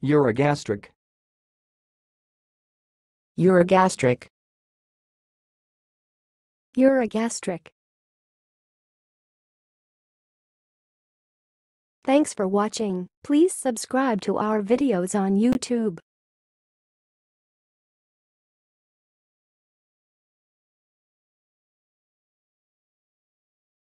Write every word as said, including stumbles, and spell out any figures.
urogastric, urogastric, urogastric. Thanks for watching. Please subscribe to our videos on YouTube.